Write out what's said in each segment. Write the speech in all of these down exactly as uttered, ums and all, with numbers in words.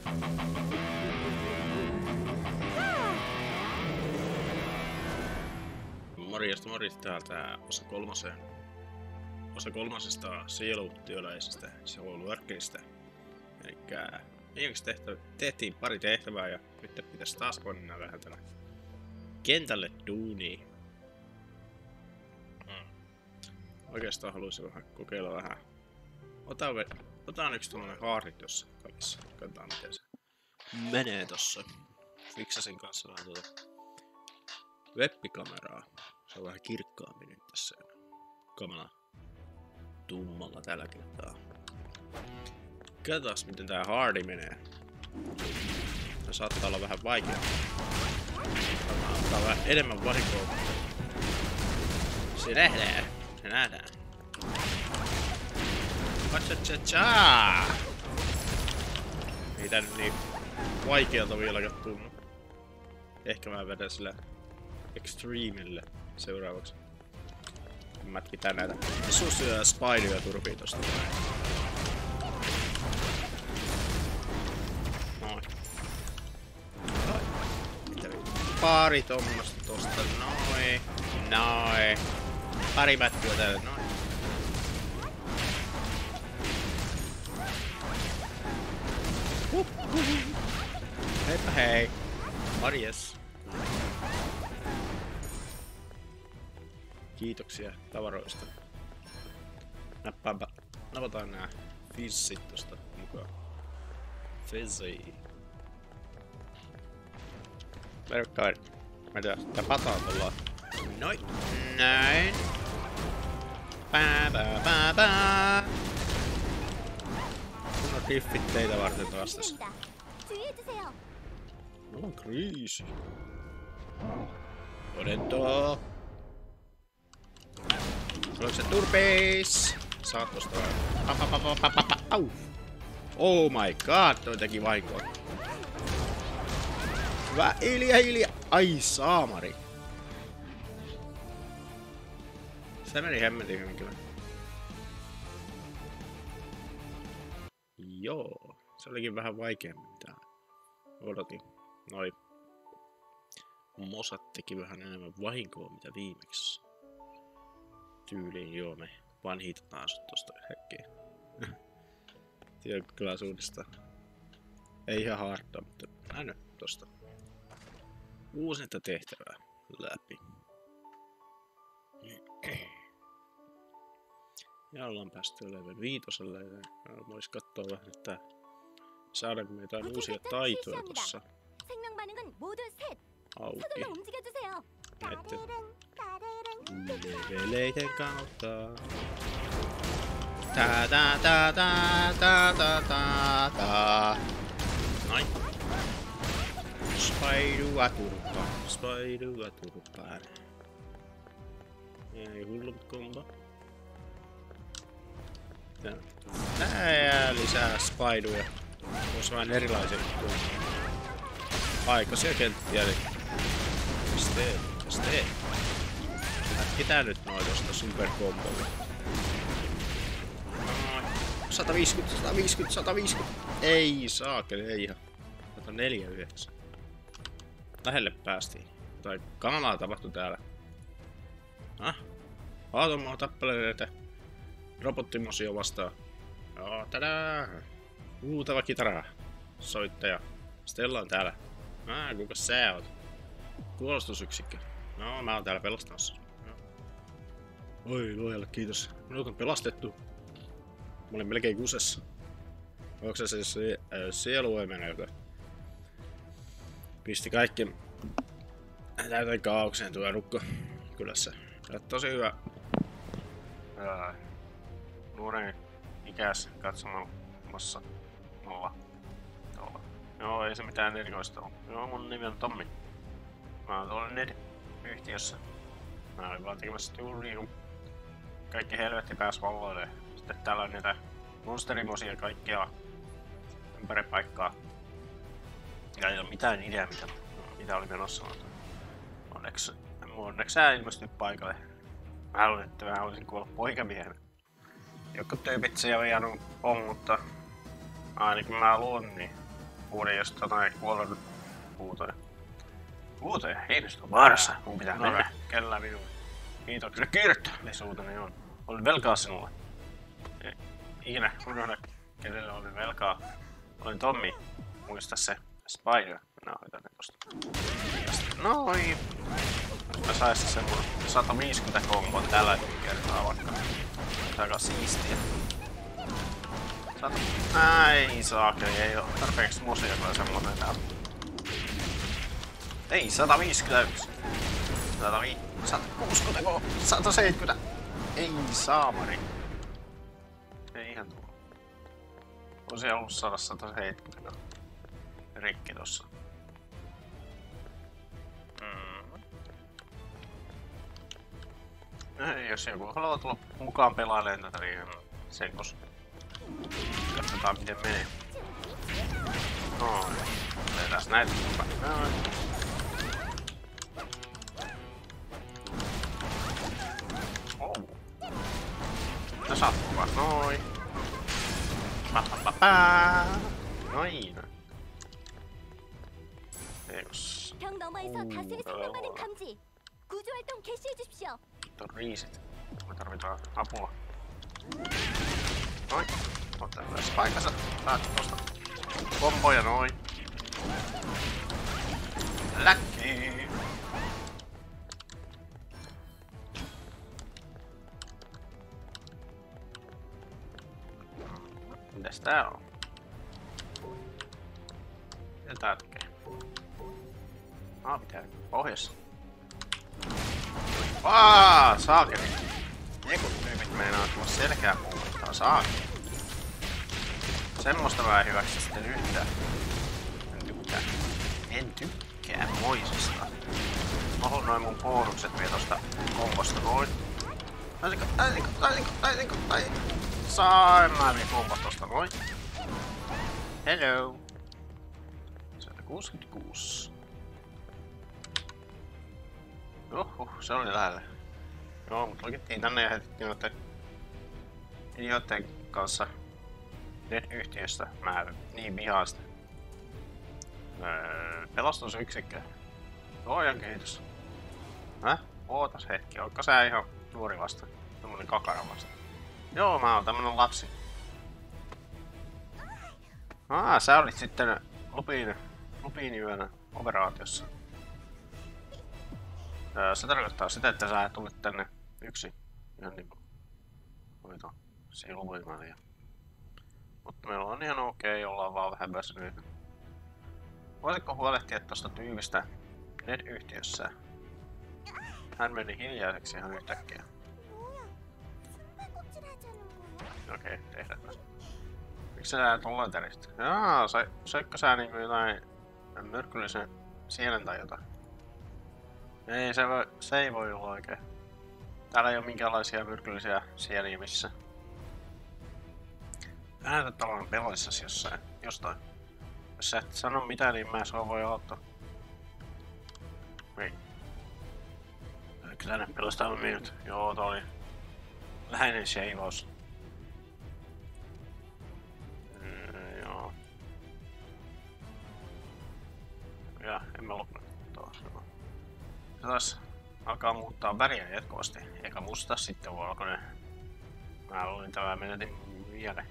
Morjesta morjesta täältä osa kolmosen. Osa kolmosesta sielutyöläisestä Soulworkerista. Elikkä viimeksi tehtä, tehtiin pari tehtävää ja nyt pitäisi taas mennä vähän tänne kentälle duuniin. Hmm. Oikeastaan haluaisin vähän kokeilla vähän. Otan, otan yksi tuollainen haari tuossa kaikissa. Katsotaan miten se menee tossa. Fiksasin kanssa vähän tuota web-kameraa. Se on vähän kirkkaampi nyt tässä. Kamera tummalla tällä kertaa. Katsotaan miten tää hardi menee. Se saattaa olla vähän vaikea. Tämä ottaa vähän enemmän vahinkoa. Se nähdään. Se nähdään. Cha-cha-cha! Ei tää nyt niin vaikealta vieläkään tunnu. Ehkä mä vedän sillä Extremelle seuraavaksi. Mätkitään näitä susia spaideja turpii tosta. Noin. Pari tommasta tosta. Noin. Noin. Pari mätkyä täällä. Noin. Huh, huh, huh. Heipä hei. Morjes. Kiitoksia tavaroista. Nappaanpa, napataan nää fizzit tosta mukaan. Fizzy. Verkkaari. Mä en tiedä, tää pataa tullaan. Noin. Näin. Pää pää pää pää. Kun on diffit teitä varten taas. No kriisi. Todentoa. Oliko se turpeis? Saat tosta vähän. Au! Oh my god, toi teki vahinkoa. Hyvä, hiljaa, hiljaa. Ai saamari. Se meni hemmetin hyvin kyllä. Joo, se olikin vähän vaikeampi mitä odotin. Noi mosat teki vähän enemmän vahinkoa mitä viimeksi. Tyyliin joo, me vaan hiitataan sut tosta häkkiä. Tiedän kyllä suunnista. Ei ihan hardaa, mutta näin nyt tosta. Uusinta tehtävää läpi. Ja ollaan päästy level viitoselle. Vois kattoo vähän, että saadaanko me jotain uusia taitoja tossa auki. Näette leveleiden kautta. Ta ta ta ta ta ta ta ta. Noin. Spaidua turpaan. Spaidua turpaan. Ei hullut kombo. Tää lisää spaiduja. Olisi vähän erilaisia kuin aikaisia kenttiä. Eli kas teet? Kas teet? Ätkitää nyt noin tosta superkombolla. sata viisikymmentä, sata viisikymmentä, sata viisikymmentä. Ei saakeli, ei ihan. sata neljäkymmentäyhdeksän. Lähelle päästiin. Tai kamalaa tapahtui täällä. Häh? Aatomaa tappelee näitä robottimosia vastaan. Joo, tadaa! Huutava kitara. Soittaja. Stella on täällä. Ah, kuka sä oot? Puolustusyksikkö. No, mä oon täällä pelastamassa. No. Oi, luojalle kiitos. Minut on pelastettu. Mä olin melkein kusessa. Onko se siis se äh, sieluemänä, joka pisti kaikki täyteen kaaukseen tuo rukko kylässä. Ja tosi hyvä ää, nuoren ikäis katsomassa mulla. Tuolla. Joo, ei se mitään erikoista ole. Joo, mun nimi on Tommi. Mä oon tuolla Ned-yhtiössä. Mä olin vaan tekemässä juuri kun kaikki helvetti pääs valloille. Sitten täällä on niitä monsterimosia kaikkia ympäri paikkaa. Ja ei ole mitään ideaa mitä, mitä oli menossa. Onneksi, onneksi sä ilmestynyt paikalle. Mä luulen, että mä olisin kuolla poikamiehenä. Jotkut tyypit siellä vielä on, mutta ainakin mä luon, niin kuulin just jotain kuollon huutoja. Huutoja? Heinästö vaarassa. Mun pitää no, mennä. Kyllä minua. Kiitoksia kirjallisuuteni on. Olin velkaa sinulle. Ei, ikinä unohda, kenelle olin velkaa. Olin Tommi. Muista se. Spider. Minä hoitan ne tosta. Noin. Mä saisin sen mun sata viisikymmentä kombon tällä kertaa vaikka. Tää on siistiä. Sata... Ai saakeli, ei oo tarpeeksi musiikalla semmonen täällä. Ei, sata viisikymmentäyksi. sata viisikymmentä, sata kuusikymmentä, sata seitsemänkymmentä. Ei saamari. Ei ihan tullut. Oisin ollut saada sata seitsemänkymmentä. Rikki tossa. Mm. Ei, jos joku haluaa tulla mukaan pelailemaan tätä, niin senkos. Katsotaan miten menee. Noin. Tehdään näitä mukaan. Noin. Oh. No sattuu vaan. Noin. Papapapaa. Noin. Eikus. 벽 너머에서 다수의 생명받은 감지. 구조활동 개시해 주십시오. Nyt on riisit. Me tarvitaan apua. Noin. Ottaa tässä paikassa. Saat tosta komboja noin. Läkkii. Mitäs tää on? Mitä tää tekee? Ah, pitää pohjassa. Aa, saakeli. Joku tyypit meinaa tulla selkää puhuttaa saakeli. Semmosta mä en hyväksy sitten yhtään. En tykkää. En tykkää moisesta. Mä haluun noin mun bonukset vielä tosta kombosta noin. Laisinko, laisinko, laisinko, laisinko, laisinko. Sain mä vielä kombosta tosta noin. Hello. sata kuusikymmentäkuusi. Ohuh, se oli lähellä. Joo, mut lukittiin tänne ja heitettiin noitten idiootteen kanssa Net-yhtiöstä. Mä niin vihaan sitä. Öö, pelastusyksikkö. Luojan kehitys. Häh? Ootas hetki, ootko sä ihan nuori vasta? Tämmönen kakara vasta. Joo, mä oon tämmönen lapsi. Aa, sä olit sitten Lupin, Lupin-yönä operaatiossa. Öö, se tarkoittaa sitä, että sä tulet tänne yksin. Ihan niinku hoito siluvoimalia. Mutta meillä on ihan okei, ollaan vaan vähän väsyneitä. Voisitko huolehtia tosta tyypistä Net-yhtiössä? Hän meni hiljaiseksi ihan yhtäkkiä. Okei, tehdään. Miksi sä tullaan tänne sitten? Jaa, söitkö sä niinku jotain myrkyllisen sienen tai jotain? Ei, se, voi, se ei voi olla oikein. Täällä ei oo minkäänlaisia myrkyllisiä sieniä missä. Näytät tavallaan peloissasi jossain, jostain. Jos sä et sano mitään, niin mä sua voi auttaa. Ei. Eikö tänne pelastaa minut? Joo, toi oli läheinen sheivaus. Mm, joo. Ja, en mä loppu taas. Se taas alkaa muuttaa väriä jatkuvasti. Eikä musta, sitten valkoinen. Mä luulin tämä menetin vielä.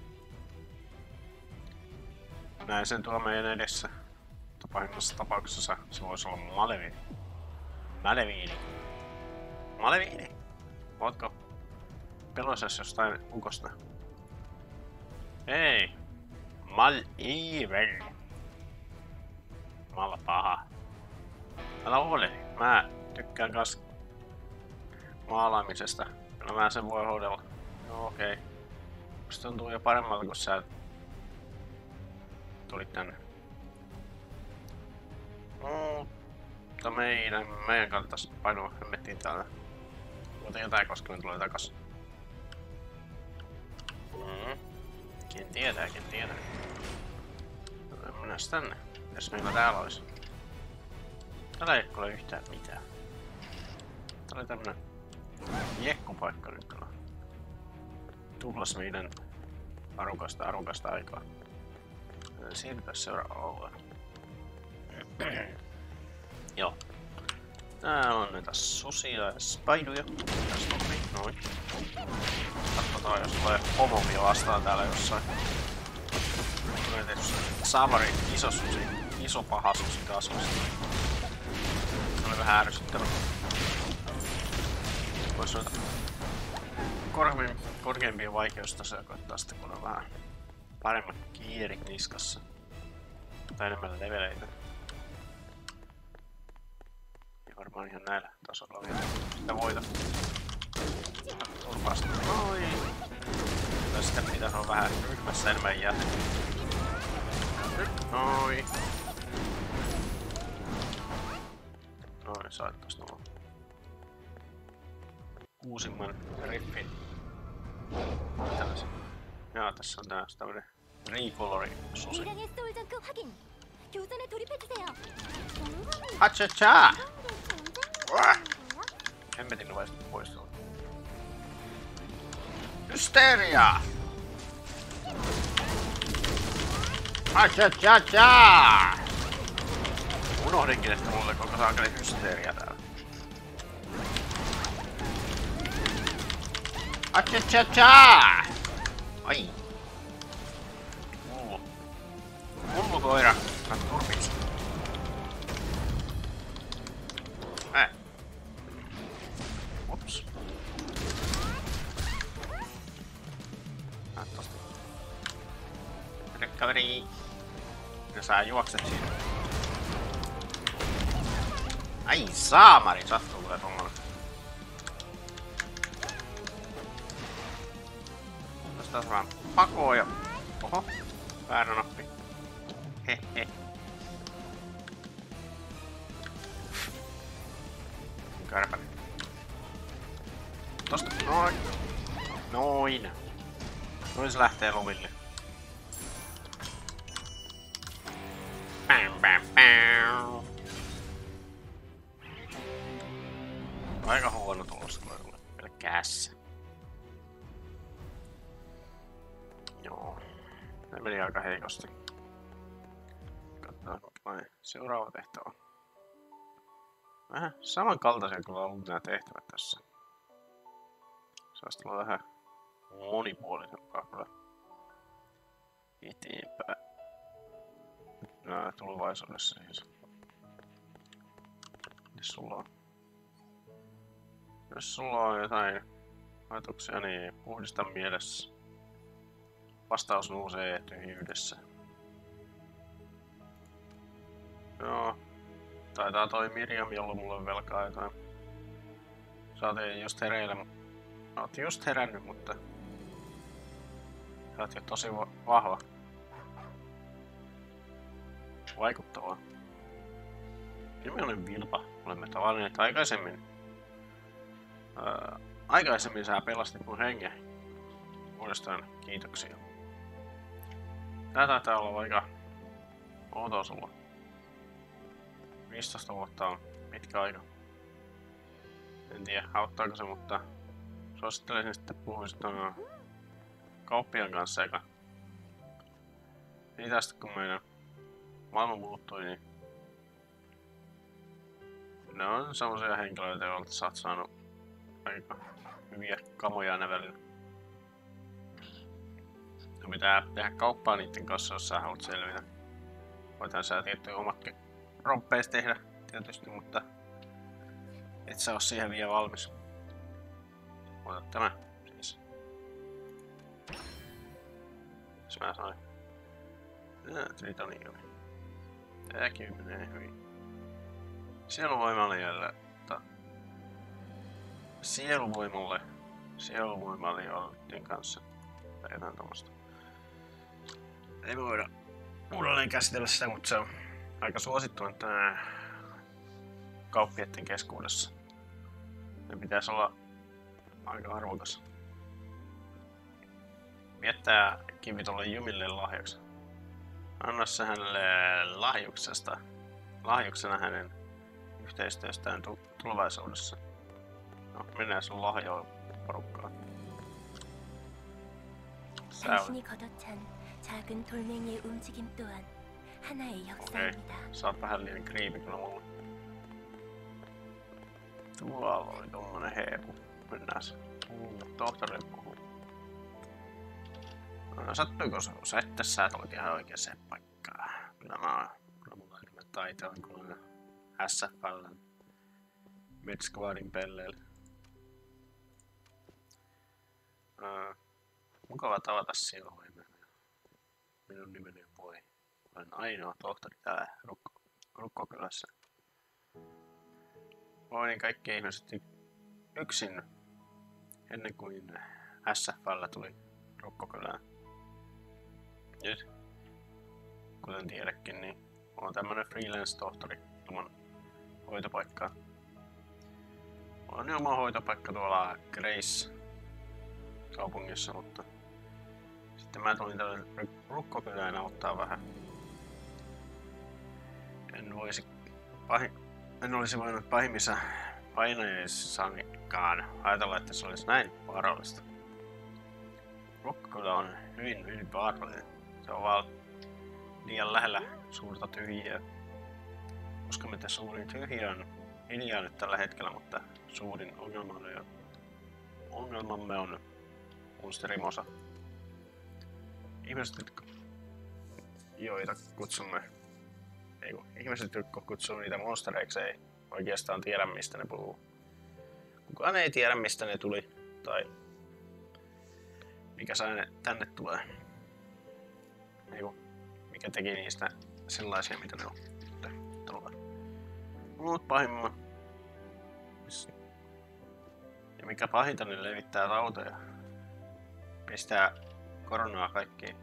Näin sen tuolla meidän edessä. Pahimmassa tapauksessa se voisi olla Maleviini. Maleviini. Maleviini. Ootko peloisessa jostain ukosta? Ei. Mal-Evil. Mal paha. Älä huolehdi. Mä tykkään kans maalaamisesta. Kyllä mä sen voi hoidella. Joo, okei. Okay. Se tuntuu jo paremmalta, kun sä tulit tänne. Mutta meidän, meidän kannattaisi painoa hemmettiin täällä. Mutta jotain, koska ne tulee takas. Mm. Ken tietää, ken tietää. Mennään tänne. Mitäs meillä täällä olisi? Täällä ei ole yhtään mitään. Tää oli tämmönen jekkupaikka nyt kyllä. Tuhlas meidän arukasta, arukasta aikaa. Siirrytään seuraavaan alueen. Joo. Täällä on näitä susia ja spaiduja. Tästä on noin. Katsotaan, jos tulee homomia vastaan täällä jossain. Tulee tietysti Savari, iso susi, iso paha susi kasvasta. Se oli vähän ärsyttävä. Voisi noita korkeampien, korkeampien vaikeustasoja koittaa sitten, kun on vähän paremmat kierit niskassa. Tai enemmän leveleitä. Ja varmaan ihan näillä tasoilla vielä sitä voita. Turvasta. Oi! Tai sitten pitäisi olla vähän ryhmässä enemmän jätettä. Noin. Noin, sait tosta nuo uusimman riffin. Tällaisen. Jaa, tässä on tää tämmönen recolori susi. 미량의 소울 정크 확인. 교전에 돌입해주세요. Hachacha! Hemmetin nopeasti poistua. Hysteria! Hachacha! Unohdinkin, että mulle koko saakeli hysteria täällä. Hachacha! Ai! Hullu. Hullu koira. Mä turpitsin. Äh. Ups. Mä tosta. Mene kaveri. Ja sä juokset siinä. Ai saamari, sattuu tulee tommonen. Tästä taas vähän pakoa ja... Oho, väärä nappi. Hehe. Kärpäni. Tosta, noin. Noin. Noin se lähtee lomille. Bam, bam, bam. Aika huono tulos koirulle. Pelkkäässä. Joo. Se meni aika heikosti. Katsotaan vain seuraava tehtävä. Vähän samankaltaisia kyllä on ollut nämä tehtävät tässä. Saisi tulla vähän monipuolisempaa kyllä eteenpäin. No, tulevaisuudessa siis. Jos sulla on, jos sulla on jotain ajatuksia, niin puhdista mielessä. Vastaus nousee tyhjyydessä. Joo. Taitaa toi Mirjam, jolla mulla on velkaa jotain. Saatiin just hereillä. Oot just herännyt, mutta... Sä oot jo tosi va vahva. Vaikuttavaa. Nimi oli Vilpa. Olemme tavanneet aikaisemmin. Ää, aikaisemmin sä pelastit mun hengen. Uudestaan kiitoksia. Tää taitaa olla aika outoa sulla. viisitoista vuotta on pitkä aika. En tiedä auttaako se, mutta suosittelisin sitten puhuisit ton kauppiaan kanssa eikä. Niin tästä kun meidän maailma muuttui, niin ne on semmosia henkilöitä, joilta sä oot saanut aika hyviä kamoja aina välillä. No pitää tehdä kauppaa niitten kanssa, jos sä haluat selvitä. Voitaan sä tiettyjä omatkin rompeis tehdä tietysti, mutta et sä oo siihen vielä valmis. Ota tämä siis. Jos mä sanoin. Tritoniumi. Tääkin menee hyvin. Sieluvoimalle ta... Sieluvoimalle. Sieluvoimalle joiden kanssa. Tai jotain tommosta. Ei me voida uudelleen käsitellä sitä, mutta se on aika suosittu tää kauppietten keskuudessa. Ne pitäisi olla aika arvokas. Viettää kivi tolle Jumille lahjaksi. Anna se hänelle lahjuksesta, lahjuksena hänen yhteistyöstään tulevaisuudessa. No, mennään sun lahjoa porukkaan. 당신이 거둬찬 저 작은 돌멩이의 움직임 또한 하나의 역사입니다. Sä oot vähän liian kriipi kyllä mulla. Tuolla oli tommonen heepu. Mennään se. Tohtorille puhuu. No, sattuiko se? Sä että sä et olet ihan oikeeseen paikkaan. Kyllä mä oon. Kyllä mulla on nimen taito on kun S F L:n Med Squadin pelleillä. Öö, mukava tavata sinua. Minun nimeni on Voi. Olen ainoa tohtori täällä Rukko, Rukkokylässä. Voin kaikki ihmiset yksin ennen kuin S F L tuli Rukkokylään. Nyt, kuten tiedäkin, niin olen tämmönen freelance-tohtori ilman hoitopaikkaa. Mulla on jo oma hoitopaikka tuolla Grace kaupungissa, mutta sitten mä tulin tälle Rukkokylään auttaa vähän. En voisi pahi... En olisi voinut pahimmissa painajaissakaan ajatella, että se olisi näin vaarallista. Rukkokylä on hyvin, hyvin vaarallinen. Se on vaan liian lähellä suurta tyhjiöä. Uskomme, että suurin tyhjiö on hiljaa nyt tällä hetkellä, mutta suurin ongelma on jo... ongelmamme on monsterimosa. Ihmiset, joita kutsumme... Ei kun ihmiset, jotka kutsuu niitä monstereiksi, ei oikeastaan tiedä mistä ne puhuu. Kukaan ei tiedä mistä ne tuli, tai mikä sai ne tänne tulee. Ei kun, mikä teki niistä sellaisia, mitä ne on tulee. Muut pahimmat. Ja mikä pahinta, ne levittää tauteja. Pistää koronaa kaikkiin.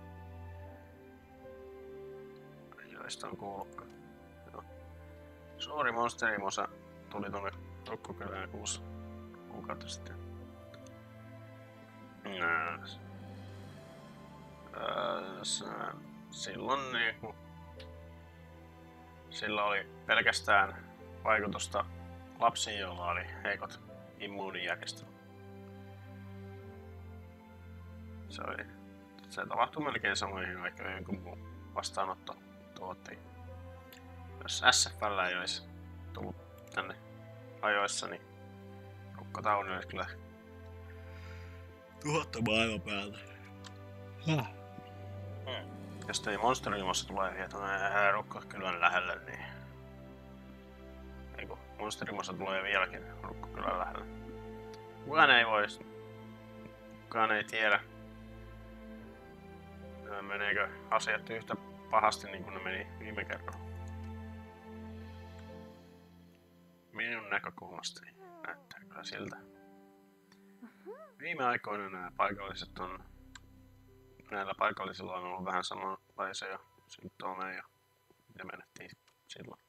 Joista on kuullutkaan. Suuri monsterimosa tuli tuonne Rukkokylään kuusi kuukautta sitten. Silloin niinku... Sillä oli pelkästään vaikutusta lapsiin, joilla oli heikot immuunijärjestelmät. Se oli... Se tapahtui melkein samoihin aikoihin kuin mun vastaanotto tuotiin. Jos S F L ei olisi tullut tänne ajoissa, niin Rukkotauni olisi kyllä tuhatta maailman päällä. Hmm. Jos ei monsterimassa tulee vielä tuonne Rukkokylän lähelle, niin... Eiku, monsterimassa tulee vieläkin Rukkokylän lähelle. Kukaan ei vois... Kukaan ei tiedä, meneekö asiat yhtä pahasti niin kuin ne meni viime kerralla. Minun näkökulmasti näyttää kyllä siltä. Viime aikoina nämä paikalliset on... Näillä paikallisilla on ollut vähän samanlaisia symptomeja, mitä menettiin silloin.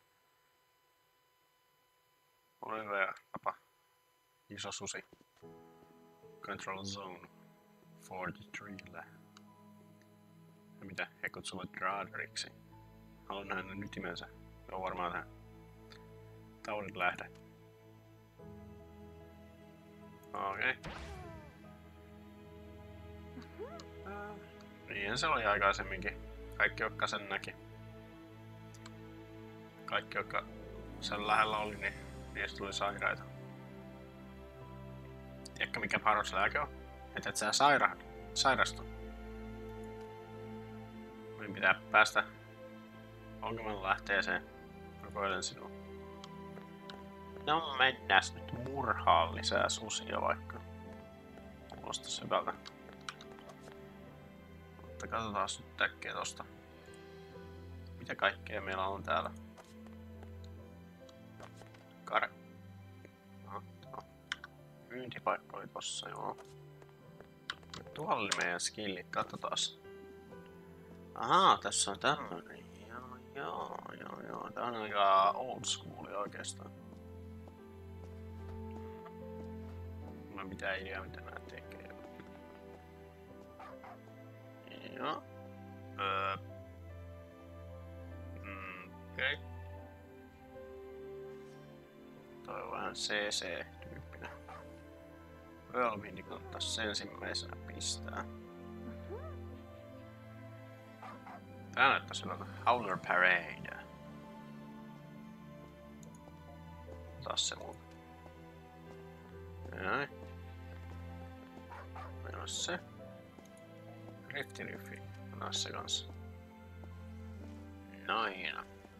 Oli hyvä tapa. Iso susi. Control Zone neljäkymmentäkolme. Ja mitä he kutsuvat Draderiksi. Haluan nähdä ne nyt nimensä. Se on varmaan tähän taudin lähde. Okei. Okay. Uh, niin se oli aikaisemminkin. Kaikki, jotka sen näki. Kaikki, jotka sen lähellä oli, niin niistä tuli sairaita. Tiedätkö mikä paras lääke on? Et et sä saira sairastu. Meidän pitää päästä ongelman lähteeseen. Rukoilen sinua. No mennäs nyt murhaan lisää susia vaikka. Kuulostais hyvältä. Mutta katsotaan nyt äkkiä tosta. Mitä kaikkea meillä on täällä? Kar... No, no. Myyntipaikka oli tossa, joo. Tuolla oli meidän skillit, katsotaas. Ahaa, tässä on tämmönen. Joo, joo, joo, joo. Tää on aika old school oikeastaan. Mulla ei mitään ideaa, mitä nää tekee. Joo. Öö. Mm, okei. Okay. Toi on vähän C C-tyyppinen. Whirlwind kannattaisi ensimmäisenä pistää. Tää näyttää hyvältä. Howler Parade. Taas se muuta. Näin. Meillä on se. Riftiriffi. Anna se kanssa. Noin.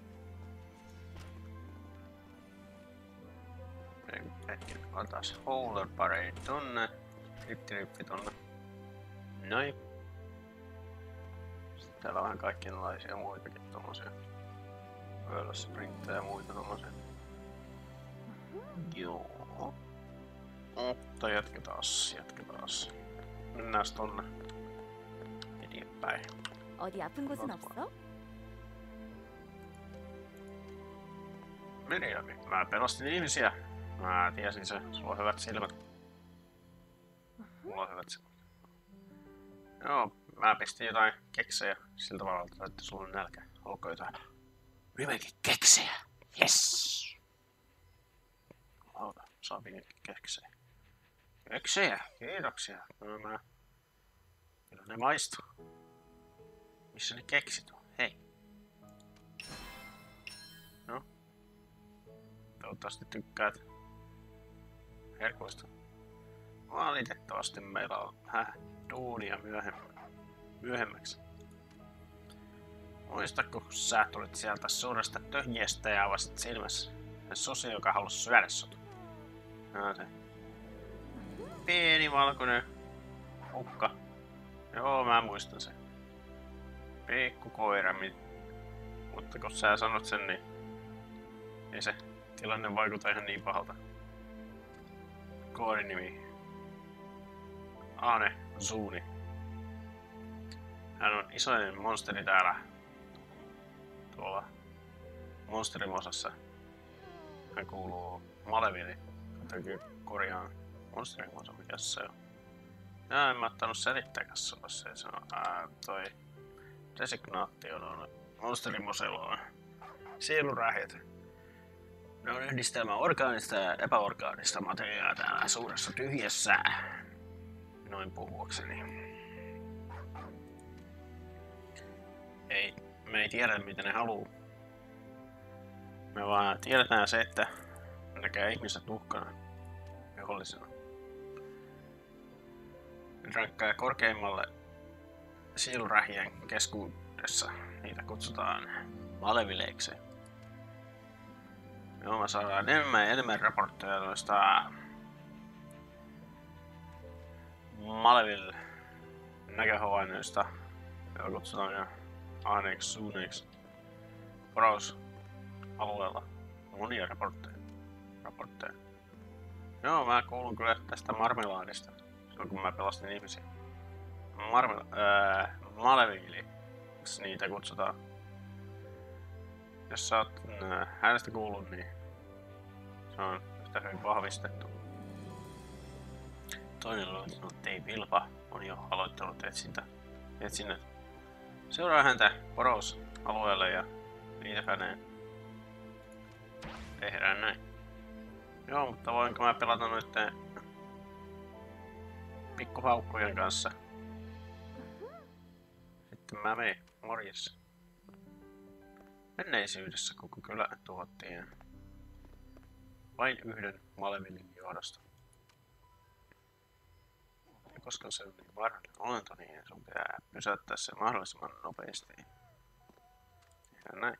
Hetken. Otas Howler Parade tonne. Riftiriffi tonne. Noin. Sitten täällä on vähän kaikenlaisia muitakin tommosia. Sprintteja ja muita tommosia. Joo. Mutta jatketaas, jatketaas. Mennään tonne eteenpäin. 어디 아픈 곳은 없어? Miriami. Mä pelastin ihmisiä. Mä tiesin se. Sulla on hyvät silmät. Mulla on hyvät silmät. Joo, mä pistin jotain keksejä siltä varalta, että sulla on nälkä. Olko jotain hyvinkin keksejä? Yes! Ota, saa vinkin keksejä. Keksejä, kiitoksia. No, mä... Kyllä ne maistuu. Missä ne keksit on? Hei. No. Toivottavasti tykkäät herkuista. Valitettavasti meillä on vähän duunia myöhemmin. myöhemmäksi. Muistatko, kun sä tulit sieltä suuresta töhjästä ja avasit silmässä? Se susi, joka halusi syödä sut. No se. Pieni valkoinen hukka. Joo, mä muistan sen. Pikku koira. Mutta kun sä sanot sen, niin ei se tilanne vaikuta ihan niin pahalta. Koorin nimi. Aane Zuuni. Hän on isoinen monsteri täällä. Tuolla monsterimosassa. Hän kuuluu Maleville. Täytyy korjaa monsterimosa, mikä se on. Ja en mä ottanut selittääkään sulle se. Se on ää, toi designaatio on monsterimosella on sielurähjät. Ne on yhdistelmä orgaanista ja epäorgaanista materiaalia täällä suuressa tyhjässä. Noin puhuakseni. Ei, me ei tiedä mitä ne haluu. Me vaan tiedetään se, että ne näkee ihmiset uhkana vihollisena. Ne rankkää korkeimmalle sielurähjien keskuudessa. Niitä kutsutaan Malevileiksi. Joo, me saadaan enemmän ja enemmän raportteja noista Maleville näköhavainnoista, joita kutsutaan jo Aaneiksi, Suuneiksi. Varausalueella monia raportteja. raportteja. Joo, mä kuulun kyllä tästä marmelaadista, silloin kun mä pelastin ihmisiä. Marmela... Ää, Maleville, niitä kutsutaan. Jos sä oot nää, hänestä kuullut, niin se on yhtä hyvin vahvistettu. Toinen luotinut ei Vilpa on jo aloittanut etsintä. etsinnät. Seuraa häntä porous-alueelle ja liitä häneen. Tehdään näin. Joo, mutta voinko mä pelata noitten pikkuhaukkujen kanssa? Sitten mä menen. Morjes. Menneisyydessä koko kylä tuhottiin vain yhden Malevillin johdosta. Ja koska se on niin vaarallinen olento, niin sun pitää pysäyttää se mahdollisimman nopeasti. Ja näin.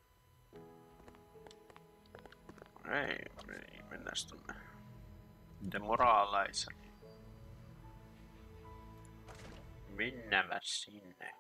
Ei, ei mennäs tonne Demoralizerin. Mennävä sinne.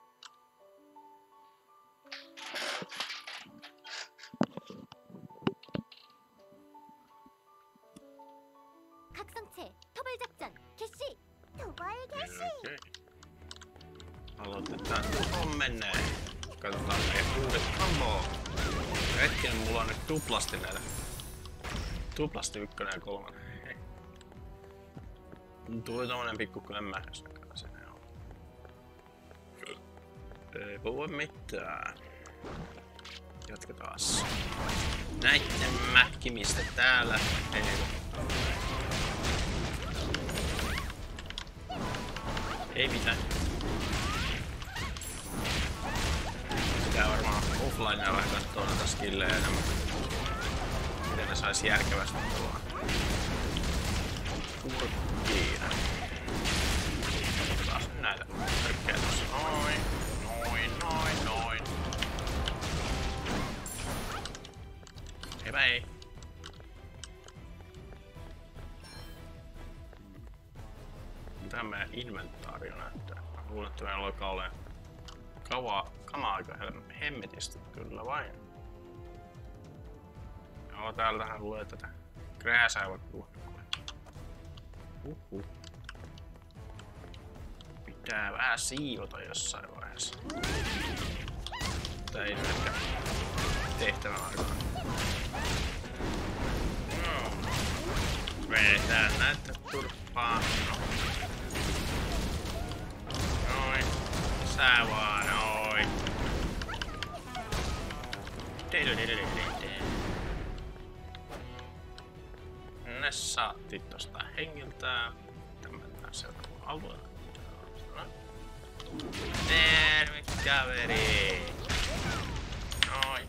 각성체 토벌 작전 개시. 토벌 개시. Okei. Aloitetaan tuohon menee. Katsotaan meidän uudet ammo. Hetkinen, mulla on nyt tuplasti näitä. Tuplasti ykkönen ja kolmonen. Hei. Tuli tommonen pikku klemmähdys näköinen sinne on. Ei voi mitään. Jatketaas. Näitten mätkimistä täällä. Ei. Ei mitään. offlinea vähän kattoo näitä skillejä enemmän. Miten ne sais järkevästi tuolla. Kurkkiin. Taas näitä tärkkejä tossa. Noin, noin, noin, noin. Heipä ei. Mitä meidän inventaario näyttää? Mä luulen, että meillä alkaa olemaan kauaa, kamaa aika hemmetisti kyllä vain. Joo, täältähän tulee tätä krääsää vaikka. Uhuh. Pitää vähän siivota jossain vaiheessa. Tää ei nyt ehkä tehtävän aikana. No. Vedetään näitä turppaa. No. Noin. Sä vaan, noin. Ne saatti tosta hengiltää. Mennään seuraavaan alueelle. Terve kaveri! Noin.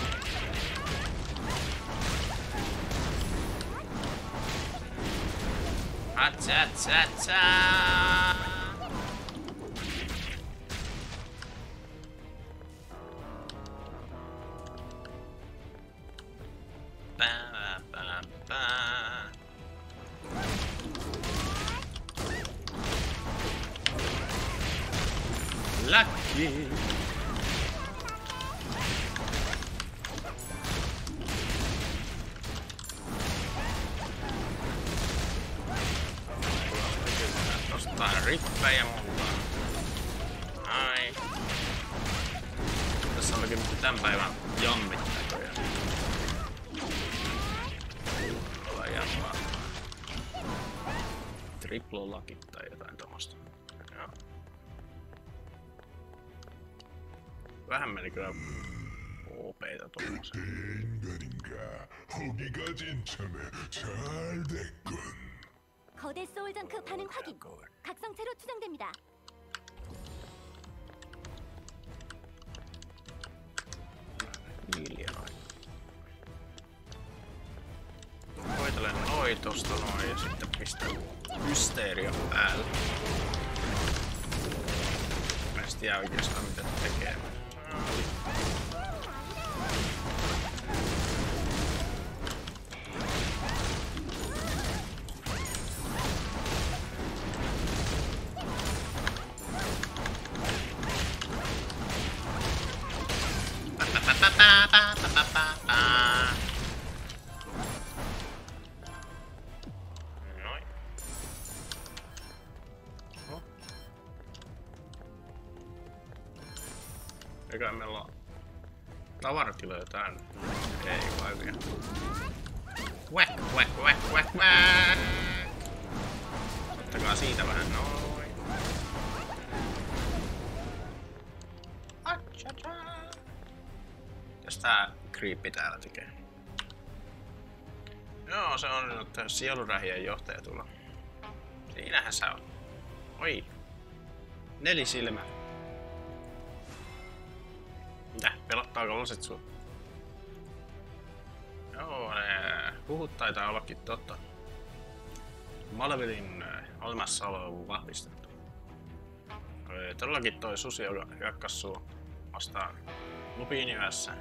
Hatsa, hatsa, hatsa! Ba, ba, ba. Lucky. Tostaan rippejä mukaan. Ai. Tässä olikin tän päivän jammit näköjään. Ollaan jammaa. Triple lucky tai jotain tommosta. Joo. Vähän meni kyllä O-peita tommosia. 거대 소울 덩크 반응 확인. 각성체로 추정됩니다. Hiljaa. Hoitelen noi tosta noin ja sitten pistän hysteeria päälle. Mä en sit tiedä oikeastaan mitä se tekee. Noin. Oho. Eikä meillä on tavaratiloja jotain. Ei vai vielä. Whack, whack, whack, whack, whack. Ottakaa siitä vähän noin. Mitäs tää creepi täällä tekee? Joo, se on nyt sielurähien johtaja tulla. Siinähän sä on. Oi. Nelisilmä. Mitä? Pelottaako loset sua? Joo, ne huhut taitaa ollakin totta. Malvilin olemassaolo on vahvistettu. Todellakin toi susi, joka hyökkäs sua vastaan Lupiiniyössä.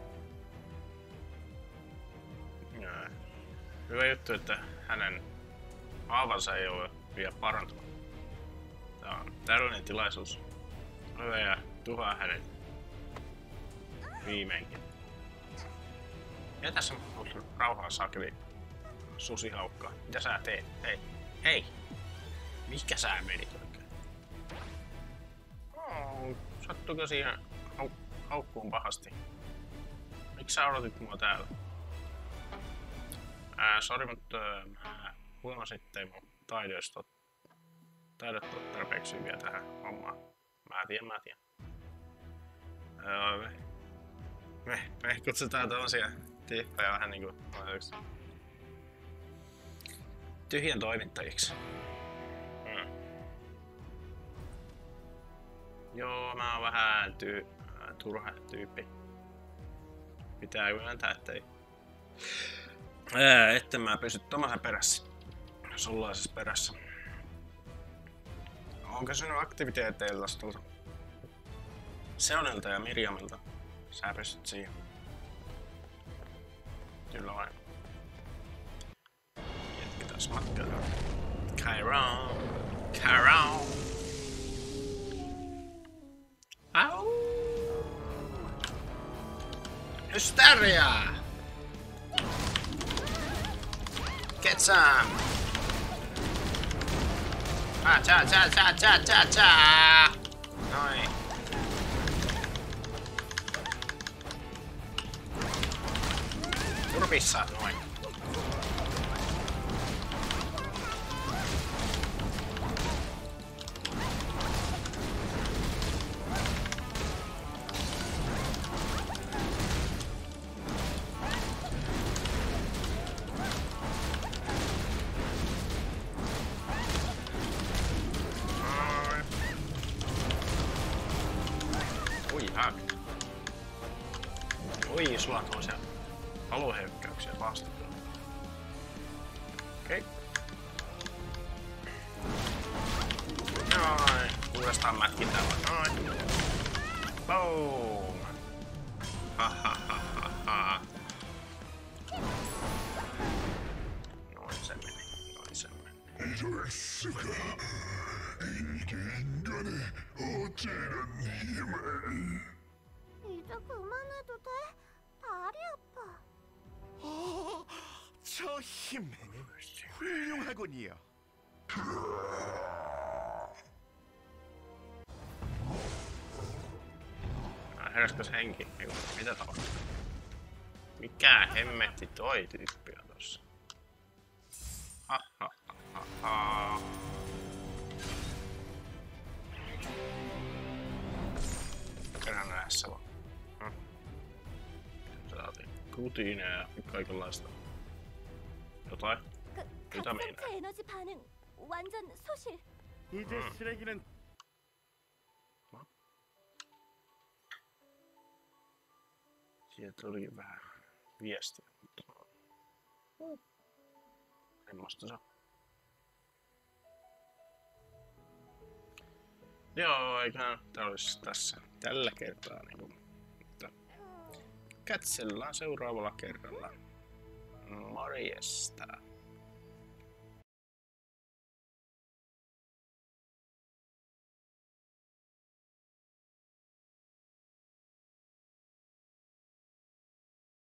Hyvä juttu, että hänen haavansa ei ole vielä parantunut. Tämä on täydellinen tilaisuus. Hyvä ja tuhoa hänet. Viimeinkin. Ja tässä on rauhaa sakeli. Susihaukkaa. Mitä sä teet? Hei! Hei! Mikä sä menit oikein? Oh, sattuiko siihen hau haukkuun pahasti? Miksi sä odotit mua täällä? Ää, sori, mutta mä huomasin, ettei mun taidoista taidot ole tarpeeksi hyviä tähän hommaan. Mä tiedän, mä tiedän. Ää, me, me, me kutsutaan tällaisia tyyppejä vähän niinku tyhjän toimittajiksi. Hmm. Joo, mä oon vähän ty turha tyyppi. Pitää myöntää, ettei... Ää, etten mä pysy tommosen perässä. Sullaisessa perässä. Oon kysynyt aktiviteeteilla tuolta Seonelta ja Miriamilta. Sä pystyt siihen. Kyllä vain. Jatketaan matkaa. Chiron! Chiron! Au! Hysteria! Get some! Ah, cha cha cha cha cha cha! Noin. Turpissa, noin. Oi, sulla on tommosia palohyökkäyksiä vastaan. Okei. Okay. Noin. Uudestaan mätkitään vaan. Noin. Boom. Ha ha ha ha ha. Noin se meni. Noin se meni. 이제 그만해도 돼? 다리 아파. 어, 저 힘 훌륭하군요. Heräskös henki? Eiku, mitä tapahtuu? Mikä hemmetti toi tyyppi on tossa? Ha ha ha ha. Kerran näessä vaan. Hm. Saatiin glutiineja ja kaikenlaista. Jotain? 그, 비타민이네. 각성체 에너지 반응 완전 소실. 이제 쓰레기는 Sieltä tulikin vähän viestiä, mutta... Semmosta se on. Joo, eiköhän tää olisi tässä tällä kertaa niinku. Mutta katsellaan seuraavalla kerralla. Morjesta.